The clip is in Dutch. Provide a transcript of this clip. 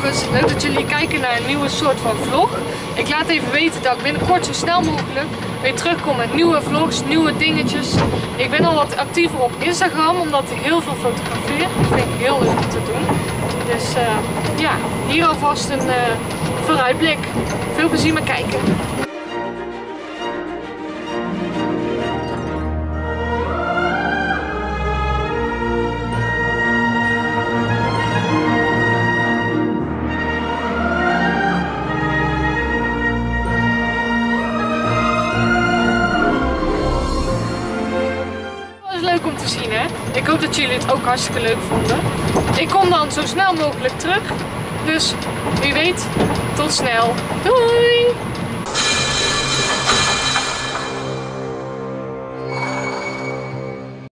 vloggers, leuk dat jullie kijken naar een nieuwe soort van vlog. Ik laat even weten dat ik binnenkort zo snel mogelijk weer terugkom met nieuwe vlogs, nieuwe dingetjes. Ik ben al wat actiever op Instagram omdat ik heel veel fotografeer. Dat vind ik heel leuk om te doen. Dus ja, hier alvast een vooruitblik. Veel plezier met kijken. Leuk om te zien, hè? Ik hoop dat jullie het ook hartstikke leuk vonden. Ik kom dan zo snel mogelijk terug. Dus wie weet, tot snel. Doei!